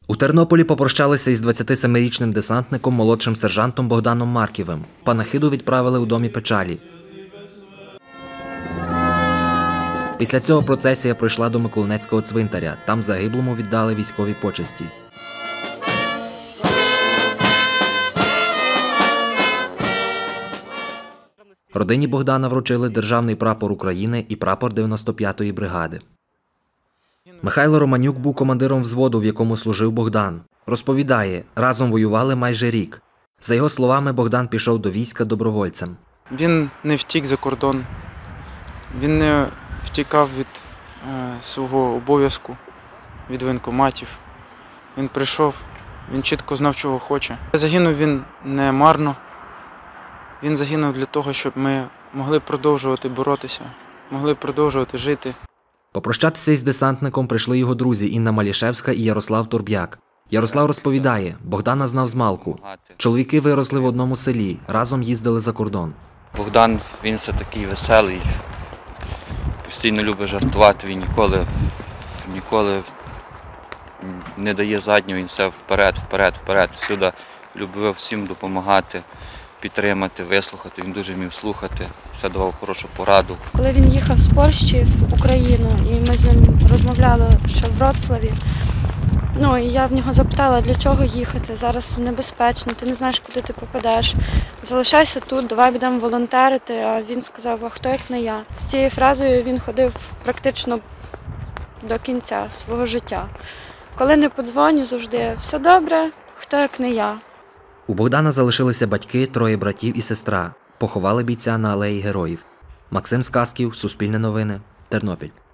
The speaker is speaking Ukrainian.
У Тернополі попрощалися із 27-річним десантником, молодшим сержантом Богданом Марківим. Панахиду відправили у домі печалі. Після цього процесія пройшла до Миколинецького цвинтаря. Там загиблому віддали військові почесті. Родині Богдана вручили Державний прапор України і прапор 95-ї бригади. Михайло Романюк був командиром взводу, в якому служив Богдан. Розповідає, разом воювали майже рік. За його словами, Богдан пішов до війська добровольцем. Він не втік за кордон, він не втікав від свого обов'язку, від воєнкоматів. Він прийшов, він чітко знав, чого хоче. Загинув він не марно, він загинув для того, щоб ми могли продовжувати боротися, могли продовжувати жити. Попрощатися із десантником прийшли його друзі Інна Малішевська і Ярослав Турб'як. Ярослав розповідає, Богдана знав змалку. Чоловіки виросли в одному селі, разом їздили за кордон. Богдан, він все такий веселий, постійно любить жартувати, він ніколи не дає заднього, він все вперед. Всюди любив всім допомагати, підтримати, вислухати, він дуже вмів слухати, все давав хорошу пораду. Коли він їхав з Польщі в Україну, і ми з ним розмовляли ще в Вроцлаві, і я в нього запитала, для чого їхати, зараз небезпечно, ти не знаєш, куди ти попадеш. Залишайся тут, давай будемо волонтерити, а він сказав, а хто як не я. З цією фразою він ходив практично до кінця свого життя. Коли не подзвоню, завжди все добре, хто як не я. У Богдана залишилися батьки, 3 братів і сестра. Поховали бійця на алеї Героїв. Максим Сказків, Суспільне новини, Тернопіль.